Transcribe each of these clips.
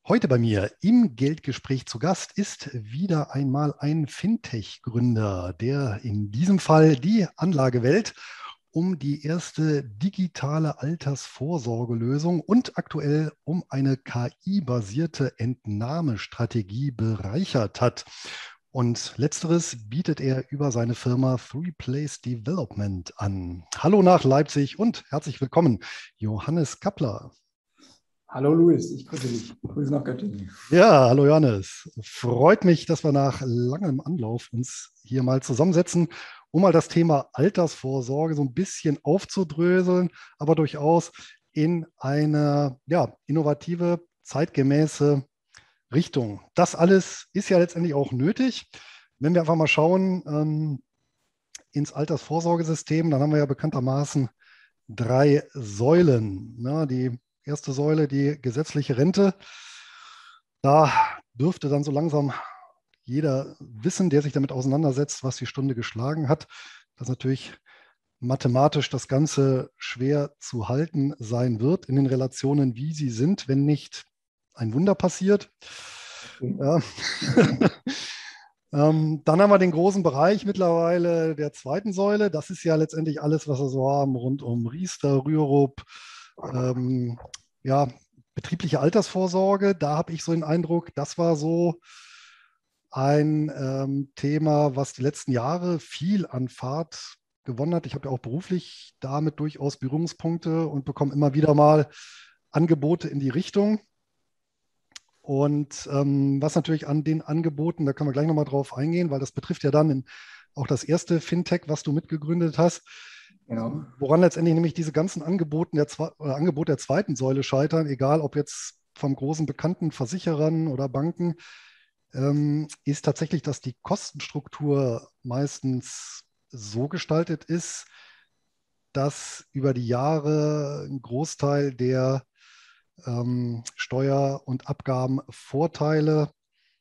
Heute bei mir im Geldgespräch zu Gast ist wieder einmal ein Fintech-Gründer, der in diesem Fall die Anlagewelt um die erste digitale Altersvorsorgelösung und aktuell um eine KI-basierte Entnahmestrategie bereichert hat. Und letzteres bietet er über seine Firma Three Place Development an. Hallo nach Leipzig und herzlich willkommen, Johannes Kappler. Hallo Luis, ich grüße dich. Grüße nach Göttingen. Ja, hallo Johannes. Freut mich, dass wir nach langem Anlauf uns hier mal zusammensetzen, um mal das Thema Altersvorsorge so ein bisschen aufzudröseln, aber durchaus in eine innovative, zeitgemäße Richtung. Das alles ist ja letztendlich auch nötig. Wenn wir einfach mal schauen ins Altersvorsorgesystem, dann haben wir ja bekanntermaßen 3 Säulen. Na, die erste Säule, die gesetzliche Rente. Da dürfte dann so langsam jeder wissen, der sich damit auseinandersetzt, was die Stunde geschlagen hat, dass natürlich mathematisch das Ganze schwer zu halten sein wird in den Relationen, wie sie sind, wenn nicht ein Wunder passiert. Ja. Dann haben wir den großen Bereich mittlerweile der zweiten Säule. Das ist ja letztendlich alles, was wir so haben, rund um Riester, Rürup, betriebliche Altersvorsorge. Da habe ich so den Eindruck, das war so ein Thema, was die letzten Jahre viel an Fahrt gewonnen hat. Ich habe ja auch beruflich damit durchaus Berührungspunkte und bekomme immer wieder mal Angebote in die Richtung. Und was natürlich an den Angeboten, da können wir gleich nochmal drauf eingehen, weil das betrifft ja dann auch das erste Fintech, was du mitgegründet hast. Genau. Woran letztendlich nämlich diese ganzen Angebote der zweiten Säule scheitern, egal ob jetzt vom großen bekannten Versicherern oder Banken, ist tatsächlich, dass die Kostenstruktur meistens so gestaltet ist, dass über die Jahre ein Großteil der Steuer- und Abgabenvorteile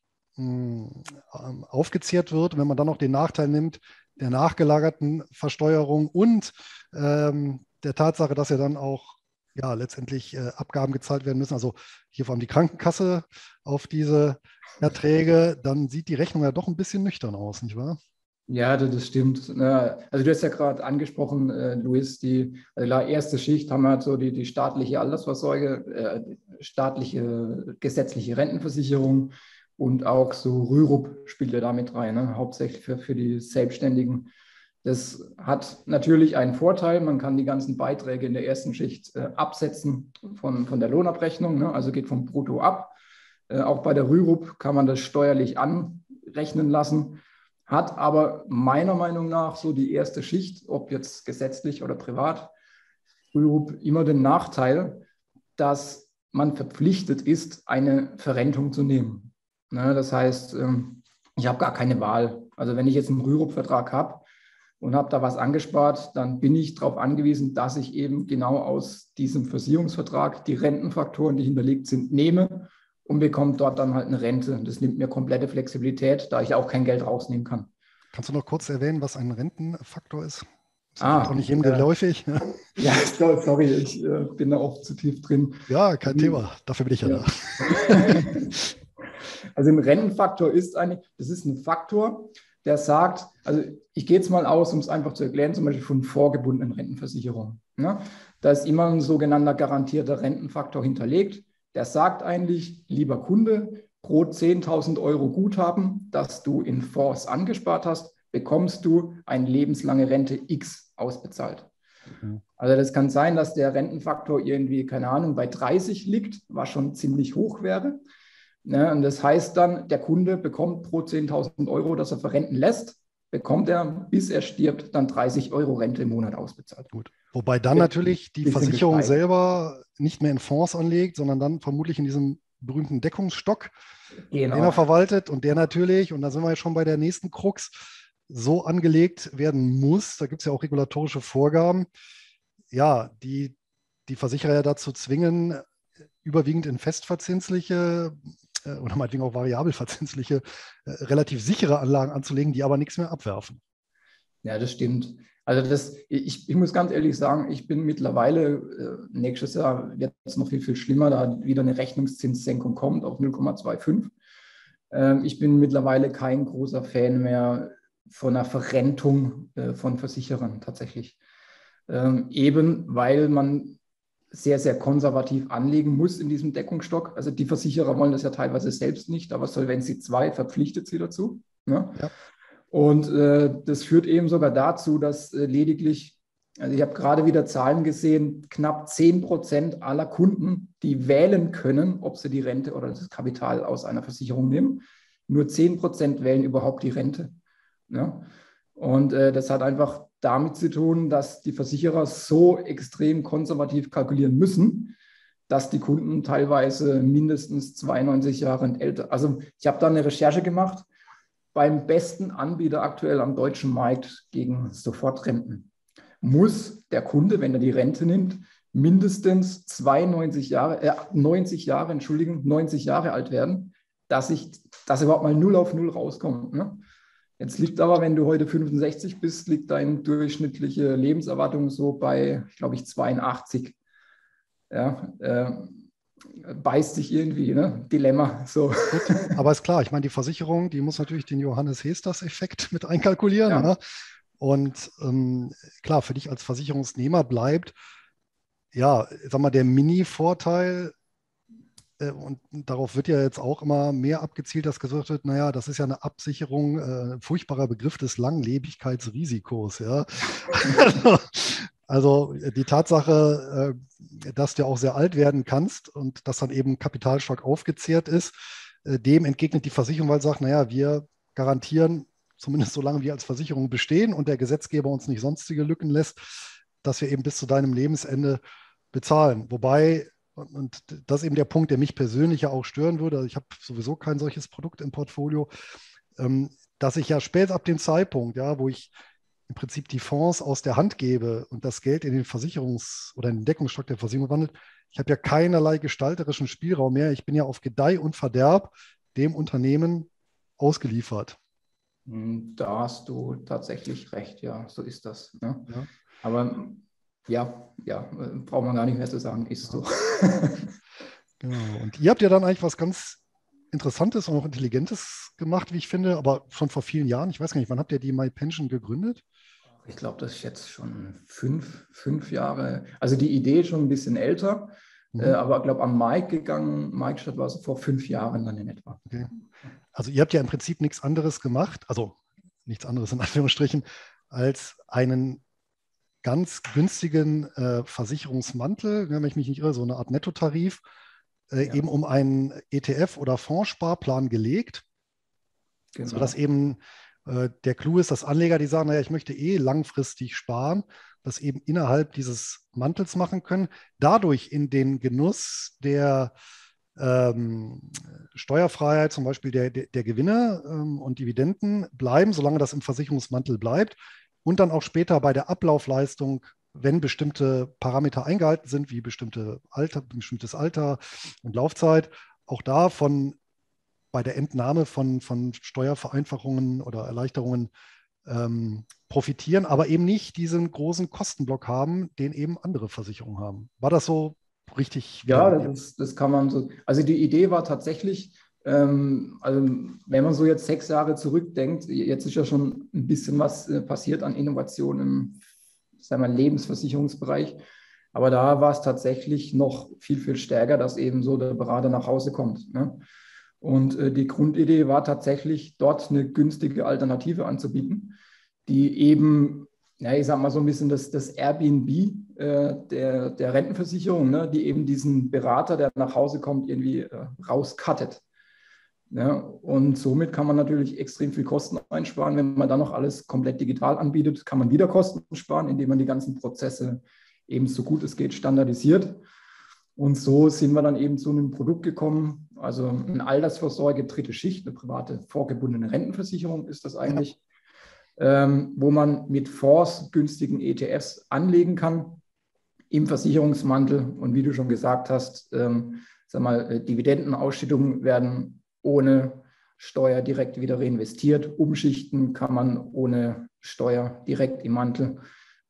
aufgezehrt wird. Und wenn man dann noch den Nachteil nimmt der nachgelagerten Versteuerung und der Tatsache, dass ja dann auch letztendlich Abgaben gezahlt werden müssen, also hier vor allem die Krankenkasse auf diese Erträge, dann sieht die Rechnung ja doch ein bisschen nüchtern aus, nicht wahr? Ja, das stimmt. Also du hast ja gerade angesprochen, Luis, die erste Schicht haben wir halt so die staatliche Altersvorsorge, staatliche gesetzliche Rentenversicherung und auch so Rürup spielt ja da mit rein, ne? Hauptsächlich für die Selbstständigen. Das hat natürlich einen Vorteil, man kann die ganzen Beiträge in der ersten Schicht absetzen von der Lohnabrechnung, ne? Also geht vom Brutto ab. Auch bei der Rürup kann man das steuerlich anrechnen lassen. Hat aber meiner Meinung nach so die erste Schicht, ob jetzt gesetzlich oder privat, Rürup immer den Nachteil, dass man verpflichtet ist, eine Verrentung zu nehmen. Ne, das heißt, ich habe gar keine Wahl. Also wenn ich jetzt einen Rürup-Vertrag habe und habe da was angespart, dann bin ich darauf angewiesen, dass ich eben genau aus diesem Versicherungsvertrag die Rentenfaktoren, die hinterlegt sind, nehme und bekomme dort dann halt eine Rente. Das nimmt mir komplette Flexibilität, da ich auch kein Geld rausnehmen kann. Kannst du noch kurz erwähnen, was ein Rentenfaktor ist? Ist auch nicht jedem geläufig. Ja, sorry, ich bin da auch zu tief drin. Ja, kein Thema. Dafür bin ich ja da. Also ein Rentenfaktor ist ein Faktor, der sagt, also ich gehe jetzt mal aus, um es einfach zu erklären, zum Beispiel von vorgebundenen Rentenversicherungen. Ne? Da ist immer ein sogenannter garantierter Rentenfaktor hinterlegt. Der sagt eigentlich, lieber Kunde, pro 10.000 € Guthaben, das du in Fonds angespart hast, bekommst du eine lebenslange Rente X ausbezahlt. Mhm. Also das kann sein, dass der Rentenfaktor irgendwie, keine Ahnung, bei 30 liegt, was schon ziemlich hoch wäre. Ne, und das heißt dann, der Kunde bekommt pro 10.000 €, das er verrenten lässt, bekommt er, bis er stirbt, dann 30 € Rente im Monat ausbezahlt. Gut. Wobei dann natürlich die Versicherung selber nicht mehr in Fonds anlegt, sondern dann vermutlich in diesem berühmten Deckungsstock, den er verwaltet und der natürlich, und da sind wir ja schon bei der nächsten Krux, so angelegt werden muss, da gibt es ja auch regulatorische Vorgaben, ja, die Versicherer ja dazu zwingen, überwiegend in festverzinsliche oder meinetwegen auch variabelverzinsliche, relativ sichere Anlagen anzulegen, die aber nichts mehr abwerfen. Ja, das stimmt. Also ich muss ganz ehrlich sagen, ich bin mittlerweile, nächstes Jahr wird es noch viel, viel schlimmer, da wieder eine Rechnungszinssenkung kommt auf 0,25. Ich bin mittlerweile kein großer Fan mehr von einer Verrentung von Versicherern tatsächlich. Eben weil man sehr, sehr konservativ anlegen muss in diesem Deckungsstock. Also die Versicherer wollen das ja teilweise selbst nicht, aber Solvency II verpflichtet sie dazu. Ne? Ja. Und das führt eben sogar dazu, dass lediglich, also ich habe gerade wieder Zahlen gesehen, knapp 10% aller Kunden, die wählen können, ob sie die Rente oder das Kapital aus einer Versicherung nehmen, nur 10% wählen überhaupt die Rente. Ja? Und das hat einfach damit zu tun, dass die Versicherer so extrem konservativ kalkulieren müssen, dass die Kunden teilweise mindestens 92 Jahre und älter. Also ich habe da eine Recherche gemacht beim besten Anbieter aktuell am deutschen Markt gegen Sofortrenten. Muss der Kunde, wenn er die Rente nimmt, mindestens 90 Jahre alt werden, dass überhaupt mal 0 auf 0 rauskommt. Ne? Jetzt liegt aber, wenn du heute 65 bist, liegt deine durchschnittliche Lebenserwartung so bei, glaube ich, 82. Ja, beißt sich irgendwie, ne? Dilemma. So. Gut, aber ist klar, ich meine, die Versicherung, die muss natürlich den Johannes Hesters-Effekt mit einkalkulieren. Ja. Ne? Und klar, für dich als Versicherungsnehmer bleibt, ja, sag mal, der Mini-Vorteil, und darauf wird ja jetzt auch immer mehr abgezielt, dass gesagt wird, naja, das ist ja eine Absicherung, furchtbarer Begriff des Langlebigkeitsrisikos. Ja? Also die Tatsache, dass du auch sehr alt werden kannst und dass dann eben Kapitalstock aufgezehrt ist, dem entgegnet die Versicherung, weil sie sagt, naja, wir garantieren, zumindest solange wir als Versicherung bestehen und der Gesetzgeber uns nicht sonstige Lücken lässt, dass wir eben bis zu deinem Lebensende bezahlen. Wobei, und das ist eben der Punkt, der mich persönlich ja auch stören würde, also ich habe sowieso kein solches Produkt im Portfolio, dass ich ja spät ab dem Zeitpunkt, ja, wo ich im Prinzip die Fonds aus der Hand gebe und das Geld in den oder in den Deckungsstock der Versicherung wandelt, ich habe ja keinerlei gestalterischen Spielraum mehr. Ich bin ja auf Gedeih und Verderb dem Unternehmen ausgeliefert. Da hast du tatsächlich recht, ja, so ist das. Ne? Ja. Aber ja, braucht man gar nicht mehr zu sagen, ist so. Genau. Und ihr habt ja dann eigentlich was ganz Interessantes und auch Intelligentes gemacht, wie ich finde, aber schon vor vielen Jahren. Ich weiß gar nicht, wann habt ihr die MyPension gegründet? Ich glaube, das ist jetzt schon fünf Jahre. Also die Idee ist schon ein bisschen älter, aber ich glaube, am Mike-Stadt war es vor 5 Jahren dann in etwa. Okay. Also ihr habt ja im Prinzip nichts anderes gemacht, also nichts anderes in Anführungsstrichen, als einen ganz günstigen Versicherungsmantel, wenn ich mich nicht irre, so eine Art Nettotarif, eben um einen ETF- oder Fondssparplan gelegt, Genau. sodass eben der Clou ist, dass Anleger, die sagen, naja, ich möchte langfristig sparen, das eben innerhalb dieses Mantels machen können, dadurch in den Genuss der Steuerfreiheit, zum Beispiel der Gewinne und Dividenden bleiben, solange das im Versicherungsmantel bleibt und dann auch später bei der Ablaufleistung, wenn bestimmte Parameter eingehalten sind, wie bestimmtes Alter und Laufzeit, auch da bei der Entnahme von Steuervereinfachungen oder Erleichterungen profitieren, aber eben nicht diesen großen Kostenblock haben, den eben andere Versicherungen haben. War das so richtig? Ja, das kann man so. Also die Idee war tatsächlich, also wenn man so jetzt 6 Jahre zurückdenkt, jetzt ist ja schon ein bisschen was passiert an Innovationen im, sagen wir, Lebensversicherungsbereich. Aber da war es tatsächlich noch viel, viel stärker, dass eben so der Berater nach Hause kommt. Ne? Und die Grundidee war tatsächlich, dort eine günstige Alternative anzubieten, die eben, ja, ich sag mal so ein bisschen das Airbnb der Rentenversicherung, ne, die eben diesen Berater, der nach Hause kommt, irgendwie rauskattet. Ja, und somit kann man natürlich extrem viel Kosten einsparen. Wenn man dann noch alles komplett digital anbietet, kann man wieder Kosten sparen, indem man die ganzen Prozesse eben so gut es geht standardisiert. Und so sind wir dann eben zu einem Produkt gekommen, also eine Altersvorsorge, dritte Schicht, eine private vorgebundene Rentenversicherung ist das eigentlich, wo man mit Fonds günstigen ETFs anlegen kann im Versicherungsmantel. Und wie du schon gesagt hast, sag mal, Dividendenausschüttungen werden ohne Steuer direkt wieder reinvestiert. Umschichten kann man ohne Steuer direkt im Mantel.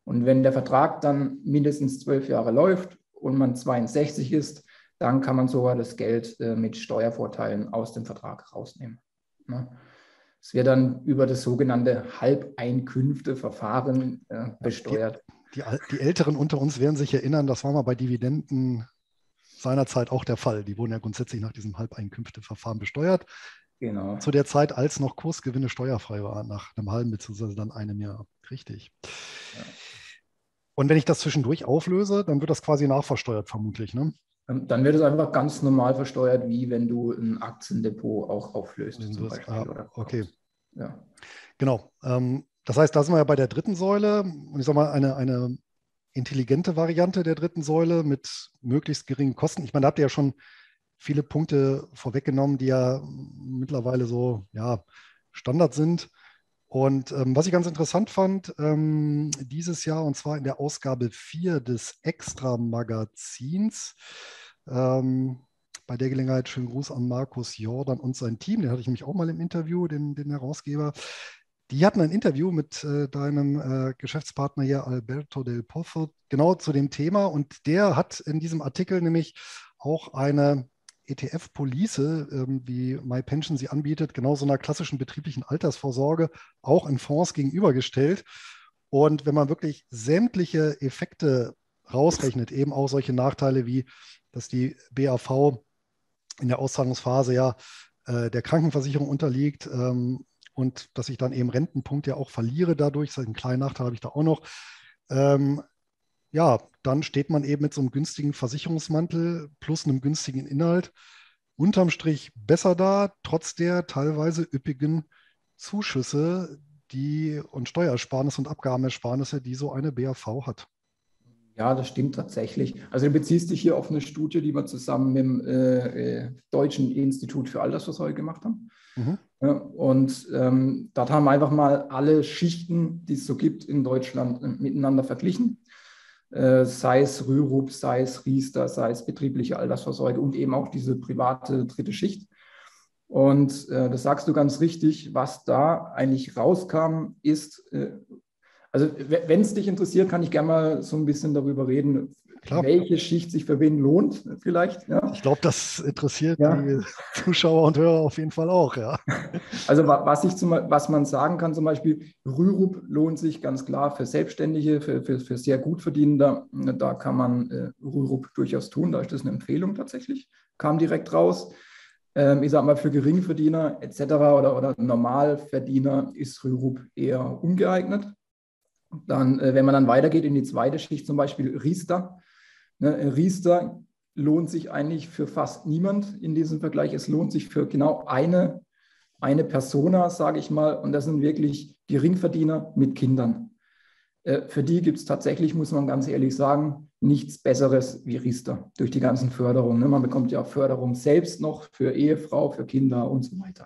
Und wenn der Vertrag dann mindestens 12 Jahre läuft und man 62 ist, dann kann man sogar das Geld mit Steuervorteilen aus dem Vertrag rausnehmen. Ne? Es wird dann über das sogenannte Halbeinkünfteverfahren besteuert. Die Älteren unter uns werden sich erinnern, das war mal bei Dividenden seinerzeit auch der Fall. Die wurden ja grundsätzlich nach diesem Halbeinkünfteverfahren besteuert. Genau. Zu der Zeit, als noch Kursgewinne steuerfrei waren, nach einem halben bzw. dann einem Jahr. Richtig. Ja. Und wenn ich das zwischendurch auflöse, dann wird das quasi nachversteuert vermutlich, ne? Dann wird es einfach ganz normal versteuert, wie wenn du ein Aktiendepot auch auflöst. Zum Beispiel, oder okay. Ja. Genau. Das heißt, da sind wir ja bei der dritten Säule. Und ich sage mal, eine intelligente Variante der dritten Säule mit möglichst geringen Kosten. Ich meine, da habt ihr ja schon viele Punkte vorweggenommen, die ja mittlerweile so Standard sind. Und was ich ganz interessant fand, dieses Jahr, und zwar in der Ausgabe 4 des Extra-Magazins, bei der Gelegenheit schönen Gruß an Markus Jordan und sein Team, den hatte ich nämlich auch mal im Interview, den Herausgeber. Die hatten ein Interview mit deinem Geschäftspartner hier, Alberto Del Pozo, genau zu dem Thema. Und der hat in diesem Artikel nämlich auch eine ETF-Police, wie MyPension sie anbietet, genau so einer klassischen betrieblichen Altersvorsorge, auch in Fonds gegenübergestellt. Und wenn man wirklich sämtliche Effekte rausrechnet, eben auch solche Nachteile wie, dass die BAV in der Auszahlungsphase der Krankenversicherung unterliegt, und dass ich dann eben Rentenpunkte ja auch verliere dadurch, das heißt, einen kleinen Nachteil habe ich da auch noch, dann steht man eben mit so einem günstigen Versicherungsmantel plus einem günstigen Inhalt unterm Strich besser da, trotz der teilweise üppigen Zuschüsse und Steuersparnisse und Abgabenersparnisse, die so eine BAV hat. Ja, das stimmt tatsächlich. Also du beziehst dich hier auf eine Studie, die wir zusammen mit dem Deutschen Institut für Altersvorsorge gemacht haben. Mhm. Und dort haben wir einfach mal alle Schichten, die es so gibt in Deutschland, miteinander verglichen. Sei es Rürup, sei es Riester, sei es betriebliche Altersvorsorge und eben auch diese private dritte Schicht. Und das sagst du ganz richtig, was da eigentlich rauskam, ist, also wenn es dich interessiert, kann ich gerne mal so ein bisschen darüber reden, klar, welche Schicht sich für wen lohnt vielleicht. Ja. Ich glaube, das interessiert die Zuschauer und Hörer auf jeden Fall auch. Ja. Also was man sagen kann, zum Beispiel Rürup lohnt sich ganz klar für Selbstständige, für sehr gut Verdienende. Da kann man Rürup durchaus tun, da ist das eine Empfehlung tatsächlich, kam direkt raus. Ich sage mal, für Geringverdiener etc. oder Normalverdiener ist Rürup eher ungeeignet. Dann, wenn man dann weitergeht in die zweite Schicht, zum Beispiel Riester. Riester lohnt sich eigentlich für fast niemand in diesem Vergleich. Es lohnt sich für genau eine Persona, sage ich mal, und das sind wirklich Geringverdiener mit Kindern. Für die gibt es tatsächlich, muss man ganz ehrlich sagen, nichts Besseres wie Riester durch die ganzen Förderungen. Man bekommt ja Förderung selbst noch für Ehefrau, für Kinder und so weiter.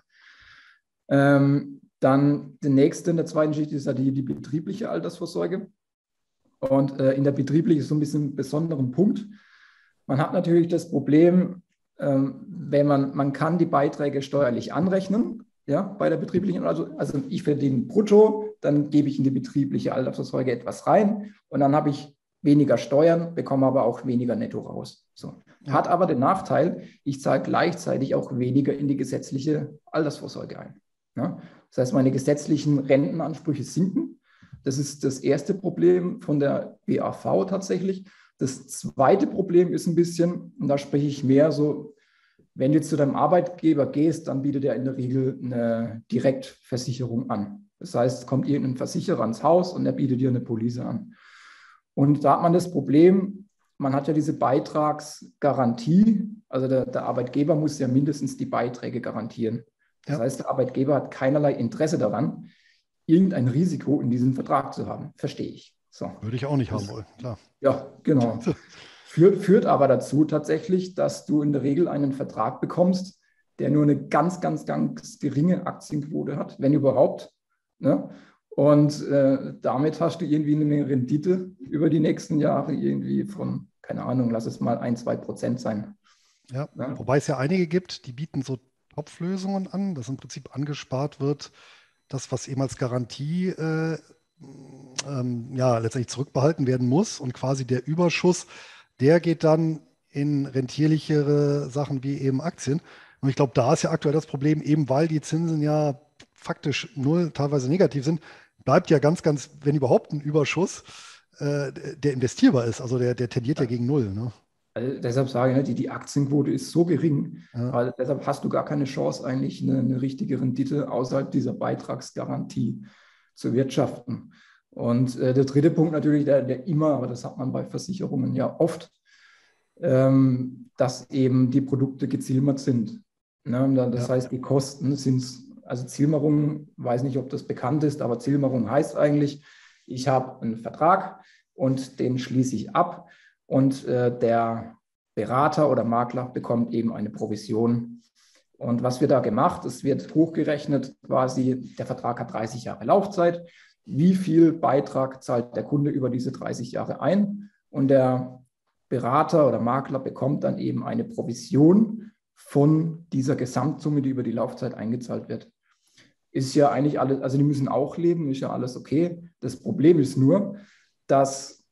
Dann der nächste in der zweiten Schicht ist ja die betriebliche Altersvorsorge. Und in der betrieblichen ist so ein bisschen ein besonderen Punkt. Man hat natürlich das Problem, wenn man kann die Beiträge steuerlich anrechnen, ja, bei der betrieblichen, also ich verdiene brutto, dann gebe ich in die betriebliche Altersvorsorge etwas rein und dann habe ich weniger Steuern, bekomme aber auch weniger netto raus. So. Ja. Hat aber den Nachteil, ich zahle gleichzeitig auch weniger in die gesetzliche Altersvorsorge ein. Ja? Das heißt, meine gesetzlichen Rentenansprüche sinken. Das ist das erste Problem von der BAV tatsächlich. Das zweite Problem ist ein bisschen, und da spreche ich mehr so, wenn du zu deinem Arbeitgeber gehst, dann bietet er in der Regel eine Direktversicherung an. Das heißt, es kommt irgendein Versicherer ans Haus und er bietet dir eine Police an. Und da hat man das Problem, man hat ja diese Beitragsgarantie, also der Arbeitgeber muss ja mindestens die Beiträge garantieren. Das heißt, der Arbeitgeber hat keinerlei Interesse daran, irgendein Risiko in diesem Vertrag zu haben. Verstehe ich. So. Würde ich auch nicht haben wollen, klar. Ja, genau. Führt aber dazu tatsächlich, dass du in der Regel einen Vertrag bekommst, der nur eine ganz, ganz, ganz geringe Aktienquote hat, wenn überhaupt. Ne? Und damit hast du irgendwie eine Rendite über die nächsten Jahre irgendwie von, keine Ahnung, lass es mal 1-2% sein. Ja, ne? Wobei es ja einige gibt, die bieten so Topflösungen an, dass im Prinzip angespart wird, das, was eben als Garantie ja, letztendlich zurückbehalten werden muss und quasi der Überschuss, der geht dann in rentierlichere Sachen wie eben Aktien. Und ich glaube, da ist ja aktuell das Problem, eben weil die Zinsen ja faktisch null, teilweise negativ sind, bleibt ja ganz, wenn überhaupt ein Überschuss, der investierbar ist. Also der tendiert ja gegen null. Ne? Also deshalb sage ich, ne, die Aktienquote ist so gering, Ja, weil deshalb hast du gar keine Chance, eigentlich eine richtige Rendite außerhalb dieser Beitragsgarantie zu wirtschaften. Und der dritte Punkt natürlich, der immer, aber das hat man bei Versicherungen ja oft, dass eben die Produkte gezielmert sind. Ne? Das ja, heißt, die Kosten sind, also Zielmerung, weiß nicht, ob das bekannt ist, aber Zielmerung heißt eigentlich, ich habe einen Vertrag und den schließe ich ab und der Berater oder Makler bekommt eben eine Provision. Und was wird da gemacht? Es wird hochgerechnet, quasi, der Vertrag hat 30 Jahre Laufzeit. Wie viel Beitrag zahlt der Kunde über diese 30 Jahre ein? Und der Berater oder Makler bekommt dann eben eine Provision von dieser Gesamtsumme, die über die Laufzeit eingezahlt wird. Ist ja eigentlich alles, also die müssen auch leben, ist ja alles okay. Das Problem ist nur, dass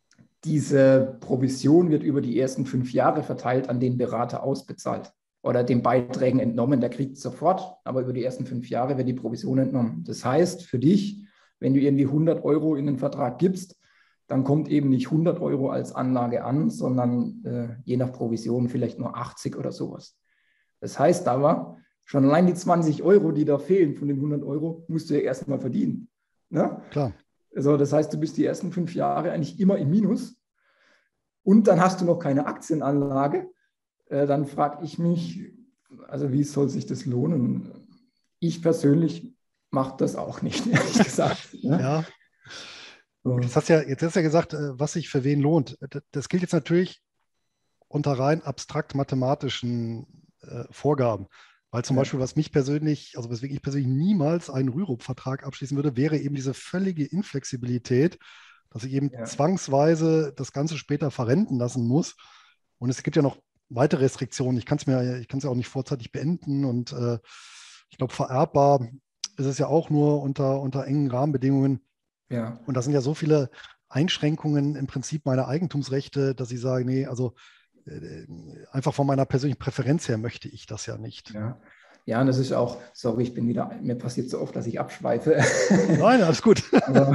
diese Provision wird über die ersten 5 Jahre verteilt an den Berater ausbezahlt oder den Beiträgen entnommen. Der kriegt es sofort, aber über die ersten 5 Jahre wird die Provision entnommen. Das heißt für dich, wenn du irgendwie 100 Euro in den Vertrag gibst, dann kommt eben nicht 100 Euro als Anlage an, sondern je nach Provision vielleicht nur 80 oder sowas. Das heißt aber, schon allein die 20 Euro, die da fehlen von den 100 Euro, musst du ja erstmal verdienen. Ne? klar. Also das heißt, du bist die ersten 5 Jahre eigentlich immer im Minus und dann hast du noch keine Aktienanlage. Dann frage ich mich, also wie soll sich das lohnen? Ich persönlich mache das auch nicht, ehrlich gesagt. Ne? Ja. So. Jetzt hast du ja gesagt, was sich für wen lohnt. Das gilt jetzt natürlich unter rein abstrakt mathematischen Vorgaben. Weil zum Ja, Beispiel, was mich persönlich, also weswegen ich persönlich niemals einen Rürup-Vertrag abschließen würde, wäre eben diese völlige Inflexibilität, dass ich eben ja, zwangsweise das Ganze später verrenten lassen muss. Und es gibt ja noch weitere Restriktionen. Ich kann es ja auch nicht vorzeitig beenden. Und ich glaube, vererbbar ist es ja auch nur unter engen Rahmenbedingungen. ja. Und da sind ja so viele Einschränkungen im Prinzip meiner Eigentumsrechte, dass ich sage, nee, also einfach von meiner persönlichen Präferenz her möchte ich das ja nicht. Ja. Ja, und das ist auch, sorry, mir passiert so oft, dass ich abschweife. Nein, alles gut. Aber,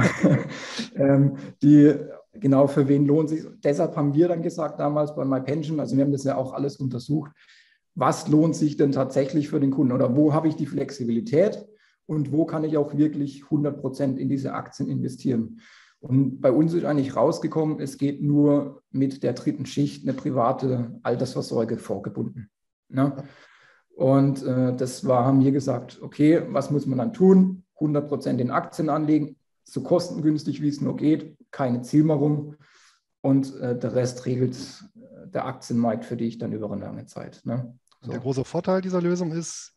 genau, für wen lohnt sich? Deshalb haben wir dann gesagt damals bei MyPension, also wir haben das ja auch alles untersucht, was lohnt sich denn tatsächlich für den Kunden oder wo habe ich die Flexibilität und wo kann ich auch wirklich 100% in diese Aktien investieren? Und bei uns ist eigentlich rausgekommen, es geht nur mit der dritten Schicht eine private Altersvorsorge vorgebunden. Ne? Und haben wir gesagt, okay, was muss man dann tun? 100% in Aktien anlegen, so kostengünstig wie es nur geht, keine Zielmerung und der Rest regelt der Aktienmarkt für dich dann über eine lange Zeit. Ne? Und der So. große Vorteil dieser Lösung ist,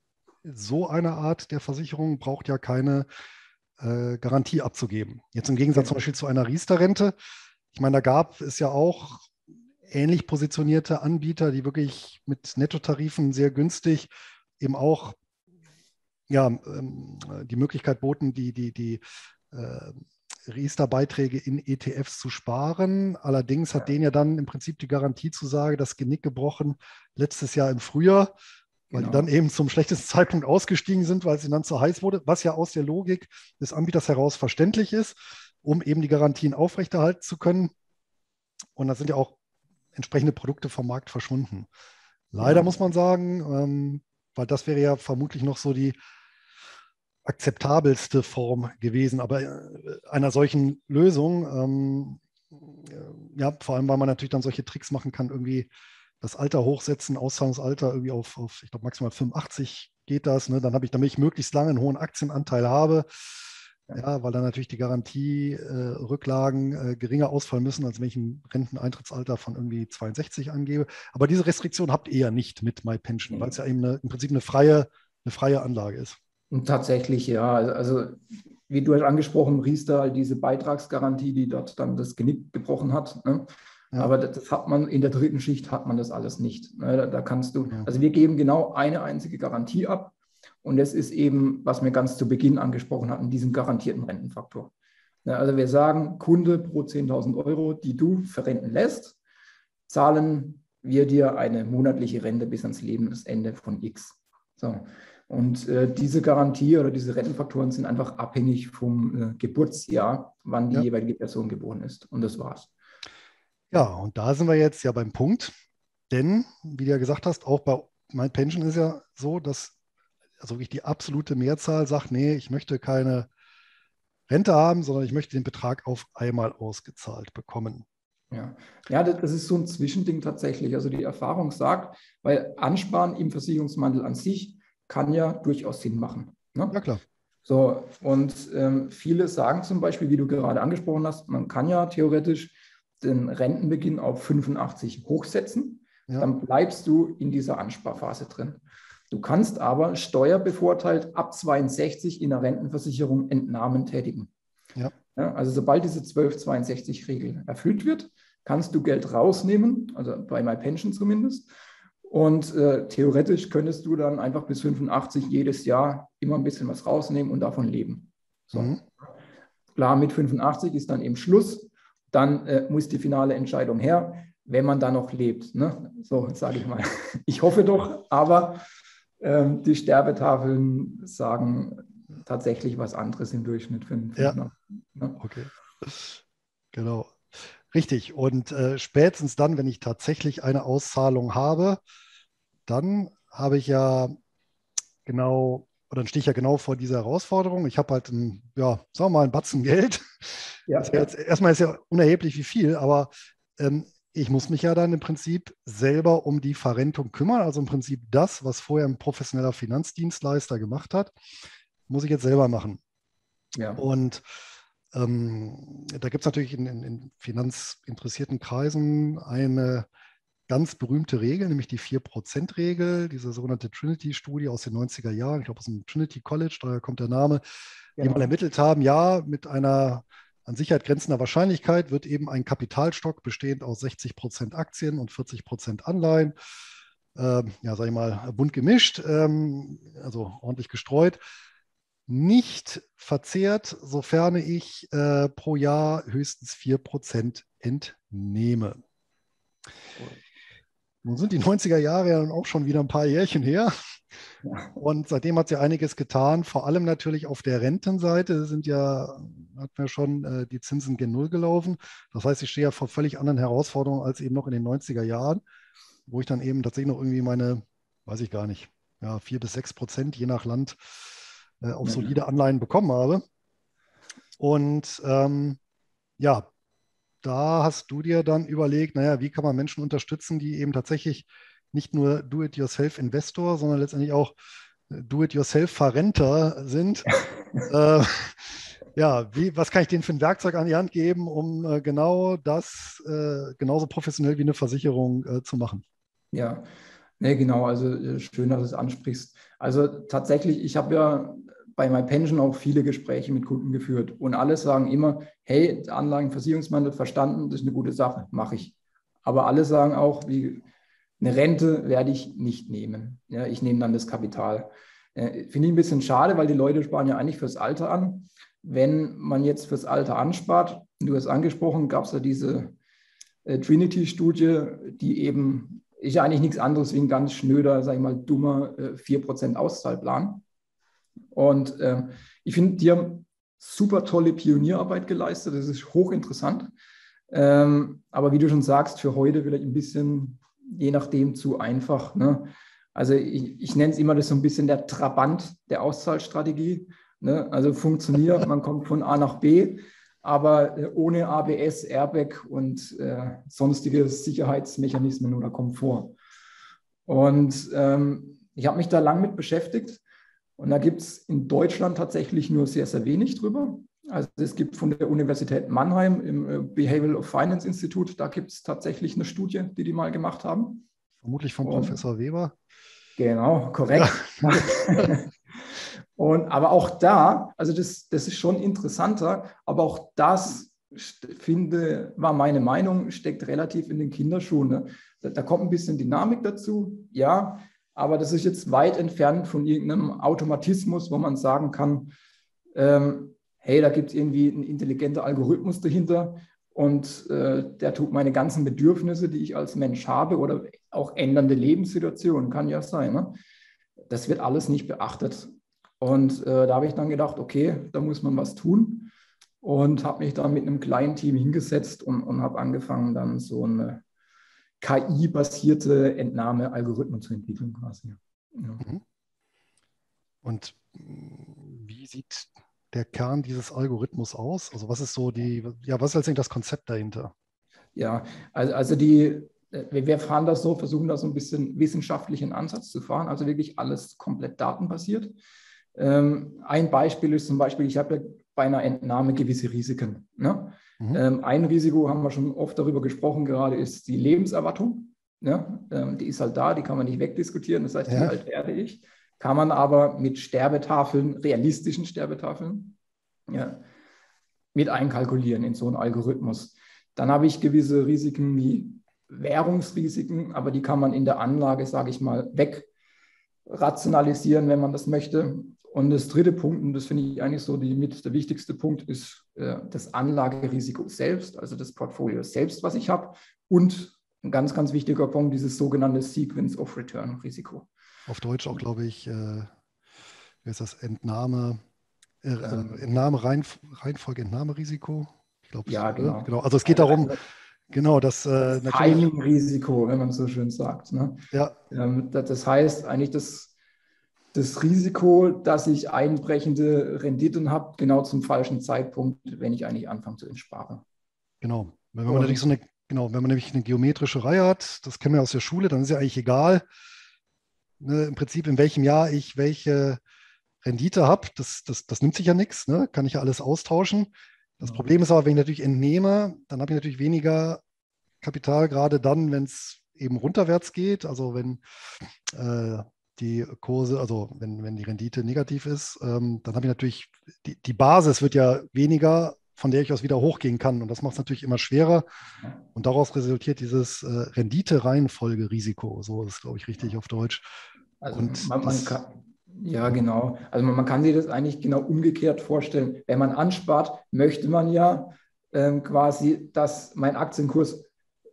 so eine Art der Versicherung braucht ja keine Garantie abzugeben. Jetzt im Gegensatz zum Beispiel zu einer Riester-Rente. Ich meine, da gab es ja auch ähnlich positionierte Anbieter, die wirklich mit Nettotarifen sehr günstig eben auch ja, die Möglichkeit boten, die Riester-Beiträge in ETFs zu sparen. Allerdings hat denen ja dann im Prinzip die Garantiezusage das Genick gebrochen letztes Jahr im Frühjahr, weil die dann Genau. eben zum schlechtesten Zeitpunkt ausgestiegen sind, weil es ihnen dann zu heiß wurde, was ja aus der Logik des Anbieters heraus verständlich ist, um eben die Garantien aufrechterhalten zu können. Und da sind ja auch entsprechende Produkte vom Markt verschwunden. Leider Ja. muss man sagen, weil das wäre ja vermutlich noch so die akzeptabelste Form gewesen, aber einer solchen Lösung, ja, vor allem, weil man natürlich dann solche Tricks machen kann, irgendwie das Alter hochsetzen, Auszahlungsalter irgendwie auf ich glaube, maximal 85 geht das, ne? Dann habe ich, damit ich möglichst lange einen hohen Aktienanteil habe, ja, weil dann natürlich die Garantierücklagen geringer ausfallen müssen, als wenn ich ein Renteneintrittsalter von irgendwie 62 angebe. Aber diese Restriktion habt ihr ja nicht mit MyPension, weil es ja eben im Prinzip eine freie Anlage ist. Und tatsächlich, ja, also wie du hast angesprochen, Riester, diese Beitragsgarantie, die dort dann das Genick gebrochen hat. Ne? Ja, Aber das hat man in der dritten Schicht hat man das alles nicht. Ne? Da kannst du, ja, also wir geben genau eine einzige Garantie ab. Und das ist eben, was wir ganz zu Beginn angesprochen hatten, diesen garantierten Rentenfaktor. Ja, also wir sagen, Kunde pro 10.000 Euro, die du verrenten lässt, zahlen wir dir eine monatliche Rente bis ans Lebensende von X. So. Und diese Garantie oder diese Rentenfaktoren sind einfach abhängig vom Geburtsjahr, wann die Ja. jeweilige Person geboren ist. Und das war's. Ja, und da sind wir jetzt ja beim Punkt, denn, wie du ja gesagt hast, auch bei MyPension ist ja so, dass also wirklich die absolute Mehrzahl sagt, nee, ich möchte keine Rente haben, sondern ich möchte den Betrag auf einmal ausgezahlt bekommen. Ja, ja, das ist so ein Zwischending tatsächlich. Also die Erfahrung sagt, weil Ansparen im Versicherungsmantel an sich kann ja durchaus Sinn machen. Ja, Ne? klar. So, und viele sagen zum Beispiel, wie du gerade angesprochen hast, man kann ja theoretisch den Rentenbeginn auf 85 hochsetzen, Ja, dann bleibst du in dieser Ansparphase drin. Du kannst aber steuerbevorteilt ab 62 in der Rentenversicherung Entnahmen tätigen. ja. Ja, also sobald diese 1262-Regel erfüllt wird, kannst du Geld rausnehmen, also bei MyPension zumindest. Und theoretisch könntest du dann einfach bis 85 jedes Jahr immer ein bisschen was rausnehmen und davon leben. So. Mhm. Klar, mit 85 ist dann eben Schluss. Dann muss die finale Entscheidung her, wenn man da noch lebt. Ne? So sage ich mal. Ich hoffe doch, aber die Sterbetafeln sagen tatsächlich was anderes im Durchschnitt für Ja, 85. Ne? okay. Genau. Richtig. Und spätestens dann, wenn ich tatsächlich eine Auszahlung habe, dann habe ich ja genau, oder dann stehe ich ja genau vor dieser Herausforderung. Ich habe halt ein, ja, sagen wir mal, ein Batzen Geld. Das Ja, ist ja jetzt, erstmal ist ja unerheblich wie viel, aber ich muss mich ja dann im Prinzip selber um die Verrentung kümmern. Also im Prinzip das, was vorher ein professioneller Finanzdienstleister gemacht hat, muss ich jetzt selber machen. ja, Und da gibt es natürlich in finanzinteressierten Kreisen eine ganz berühmte Regel, nämlich die 4%-Regel, diese sogenannte Trinity-Studie aus den 90er Jahren, ich glaube aus dem Trinity College, daher kommt der Name, die mal genau. ermittelt haben, ja, mit einer an Sicherheit grenzender Wahrscheinlichkeit wird eben ein Kapitalstock bestehend aus 60% Aktien und 40% Anleihen, ja, sag ich mal, bunt gemischt, also ordentlich gestreut, nicht verzehrt, sofern ich pro Jahr höchstens 4% entnehme. Nun sind die 90er Jahre ja auch schon wieder ein paar Jährchen her. Ja, Und seitdem hat sich einiges getan, vor allem natürlich auf der Rentenseite sind ja, hat man schon die Zinsen gen Null gelaufen. Das heißt, ich stehe ja vor völlig anderen Herausforderungen als eben noch in den 90er Jahren, wo ich dann eben tatsächlich noch irgendwie meine, weiß ich gar nicht, ja, 4 bis 6%, je nach Land, auf ja, solide Anleihen bekommen habe. Und ja, da hast du dir dann überlegt, naja, wie kann man Menschen unterstützen, die eben tatsächlich nicht nur Do-it-yourself-Investor, sondern letztendlich auch Do-it-yourself-Verrenter sind. Äh, ja, was kann ich denen für ein Werkzeug an die Hand geben, um genau das genauso professionell wie eine Versicherung zu machen? ja. Nee, genau, also schön, dass du es ansprichst. Also tatsächlich, ich habe ja bei MyPension auch viele Gespräche mit Kunden geführt und alle sagen immer, hey, Anlagenversicherungsmantel verstanden, das ist eine gute Sache, mache ich. Aber alle sagen auch, wie eine Rente werde ich nicht nehmen. Ja, ich nehme dann das Kapital. Finde ich ein bisschen schade, weil die Leute sparen ja eigentlich fürs Alter an. Wenn man jetzt fürs Alter anspart, du hast angesprochen, gab es ja diese Trinity-Studie, die eben ist ja eigentlich nichts anderes wie ein ganz schnöder, sag ich mal, dummer 4% Auszahlplan. Und ich finde, die haben super tolle Pionierarbeit geleistet. Das ist hochinteressant. Aber wie du schon sagst, für heute vielleicht ein bisschen, je nachdem, zu einfach. Ne? Also ich nenne es immer das so ein bisschen der Trabant der Auszahlstrategie. Ne? Also funktioniert, man kommt von A nach B, aber ohne ABS, Airbag und sonstige Sicherheitsmechanismen oder Komfort. Und ich habe mich da lang mit beschäftigt und da gibt es in Deutschland tatsächlich nur sehr, sehr wenig drüber. Also es gibt von der Universität Mannheim im Behavioral of Finance Institute, da gibt es tatsächlich eine Studie, die mal gemacht haben. Vermutlich von Und, Professor Weber. genau, Ja. korrekt. Und, aber auch da, also das ist schon interessanter, aber auch das, finde, war meine Meinung, steckt relativ in den Kinderschuhen. Ne? Da kommt ein bisschen Dynamik dazu, ja, aber das ist jetzt weit entfernt von irgendeinem Automatismus, wo man sagen kann, hey, da gibt es irgendwie einen intelligenten Algorithmus dahinter und der tut meine ganzen Bedürfnisse, die ich als Mensch habe oder auch ändernde Lebenssituationen, kann ja sein, ne? Das wird alles nicht beachtet. Und da habe ich dann gedacht, okay, da muss man was tun und habe mich dann mit einem kleinen Team hingesetzt und habe angefangen, dann so eine KI-basierte Entnahme-Algorithmen zu entwickeln quasi. Ja. Mhm. Und wie sieht der Kern dieses Algorithmus aus? Also was ist so was ist letztendlich das Konzept dahinter? Ja, also wir fahren das so, versuchen da so ein bisschen wissenschaftlichen Ansatz zu fahren, also wirklich alles komplett datenbasiert. Ein Beispiel ist zum Beispiel, ich habe ja bei einer Entnahme gewisse Risiken. Ne? Mhm. Ein Risiko, haben wir schon oft darüber gesprochen, gerade ist die Lebenserwartung. Ne? Die ist halt da, die kann man nicht wegdiskutieren. Das heißt, wie Ja, alt werde ich? Kann man aber mit Sterbetafeln, realistischen Sterbetafeln, ja, mit einkalkulieren in so einen Algorithmus. Dann habe ich gewisse Risiken wie Währungsrisiken, aber die kann man in der Anlage, sage ich mal, wegrationalisieren, wenn man das möchte. Und das dritte Punkt, und das finde ich eigentlich so der wichtigste Punkt, ist das Anlagerisiko selbst, also das Portfolio selbst, was ich habe. Und ein ganz, ganz wichtiger Punkt, dieses sogenannte Sequence of Return Risiko. auf Deutsch auch, glaube ich, wie ist das? Ähm, Reihenfolge, Entnahmerisiko. Ich glaube, ja, genau. genau. Also es geht darum, genau, dass Das natürlich, Timing-Risiko, wenn man so schön sagt. Ne? ja, Das heißt eigentlich, das Risiko, dass ich einbrechende Renditen habe, genau zum falschen Zeitpunkt, wenn ich eigentlich anfange zu entsparen. genau. Wenn man natürlich Und genau, wenn man nämlich eine geometrische Reihe hat, das kennen wir aus der Schule, dann ist ja eigentlich egal, ne, im Prinzip in welchem Jahr ich welche Rendite habe. Das nimmt sich ja nichts, ne? Kann ich ja alles austauschen. Das ja, Problem ist aber, wenn ich natürlich entnehme, dann habe ich natürlich weniger Kapital, gerade dann, wenn es eben runterwärts geht, also wenn die Kurse, also wenn die Rendite negativ ist, dann habe ich natürlich, die Basis wird ja weniger, von der ich aus wieder hochgehen kann. Und das macht es natürlich immer schwerer. Und daraus resultiert dieses Rendite-Reihenfolge-Risiko. So ist es, glaube ich, richtig auf Deutsch. also Und man das, kann, ja genau, also man kann sich das eigentlich genau umgekehrt vorstellen. Wenn man anspart, möchte man ja quasi, dass mein Aktienkurs